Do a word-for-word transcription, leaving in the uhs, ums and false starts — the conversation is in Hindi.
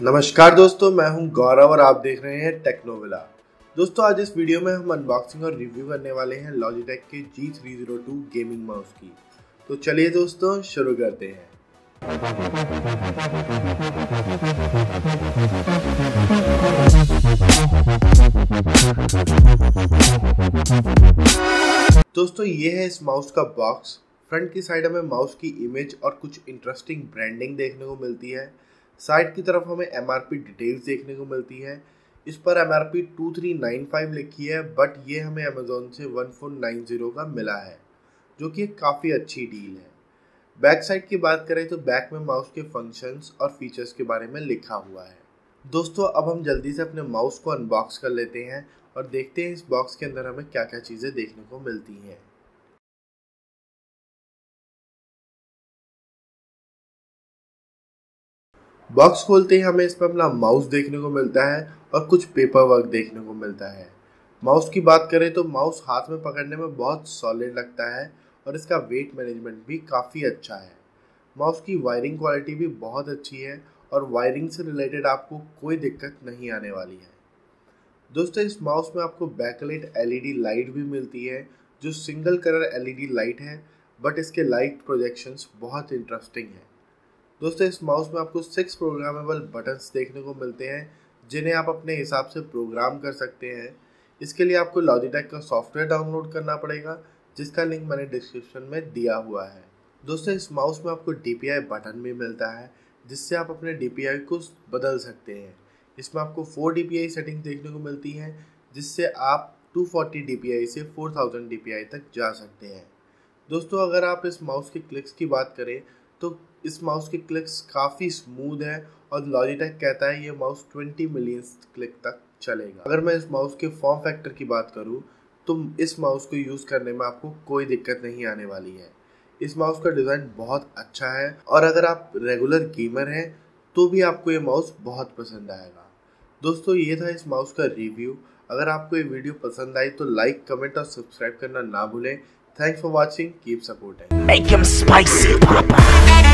नमस्कार दोस्तों, मैं हूं गौरव और आप देख रहे हैं टेक्नोविला। दोस्तों आज इस वीडियो में हम अनबॉक्सिंग और रिव्यू करने वाले हैं लॉजिटेक के G three zero two gaming mouse की। तो चलिए दोस्तों शुरू करते हैं। दोस्तों ये है इस माउस का बॉक्स। फ्रंट की साइड हमें माउस की इमेज और कुछ इंटरेस्टिंग ब्रांडिंग देखने को मिलती है। साइड की तरफ हमें एमआरपी डिटेल्स देखने को मिलती है। इस पर MRP two three nine five लिखी है, बट ये हमें अमेजोन से वन फोर नाइन ज़ीरो का मिला है, जो कि काफ़ी अच्छी डील है। बैक साइड की बात करें तो बैक में माउस के फंक्शंस और फीचर्स के बारे में लिखा हुआ है। दोस्तों अब हम जल्दी से अपने माउस को अनबॉक्स कर लेते हैं और देखते हैं इस बॉक्स के अंदर हमें क्या क्या चीज़ें देखने को मिलती हैं। बॉक्स खोलते ही हमें इस पर अपना माउस देखने को मिलता है और कुछ पेपर वर्क देखने को मिलता है। माउस की बात करें तो माउस हाथ में पकड़ने में बहुत सॉलिड लगता है और इसका वेट मैनेजमेंट भी काफ़ी अच्छा है। माउस की वायरिंग क्वालिटी भी बहुत अच्छी है और वायरिंग से रिलेटेड आपको कोई दिक्कत नहीं आने वाली है। दोस्तों इस माउस में आपको बैकलाइट एलईडी लाइट भी मिलती है, जो सिंगल कलर एलईडी लाइट है, बट इसके लाइट प्रोजेक्शंस बहुत इंटरेस्टिंग है। दोस्तों इस माउस में आपको सिक्स प्रोग्रामेबल बटन्स देखने को मिलते हैं, जिन्हें आप अपने हिसाब से प्रोग्राम कर सकते हैं। इसके लिए आपको लॉजिटेक का सॉफ्टवेयर डाउनलोड करना पड़ेगा, जिसका लिंक मैंने डिस्क्रिप्शन में दिया हुआ है। दोस्तों इस माउस में आपको डी पी आई बटन भी मिलता है, जिससे आप अपने डी पी आई को बदल सकते हैं। इसमें आपको four D P I setting देखने को मिलती है, जिससे आप two forty D P I से four thousand D P I तक जा सकते हैं। दोस्तों अगर आप इस माउस के क्लिक्स की बात करें तो इस माउस के क्लिक्स काफ़ी स्मूथ है और लॉजिटेक कहता है ये माउस ट्वेंटी मिलियन क्लिक तक चलेगा। अगर मैं इस माउस के फॉर्म फैक्टर की बात करूं तो इस माउस को यूज़ करने में आपको कोई दिक्कत नहीं आने वाली है। इस माउस का डिज़ाइन बहुत अच्छा है और अगर आप रेगुलर गेमर हैं तो भी आपको ये माउस बहुत पसंद आएगा। दोस्तों ये था इस माउस का रिव्यू। अगर आपको ये वीडियो पसंद आई तो लाइक, कमेंट और सब्सक्राइब करना ना भूलें। Thanks for watching. Keep supporting. Make him spicy, Papa.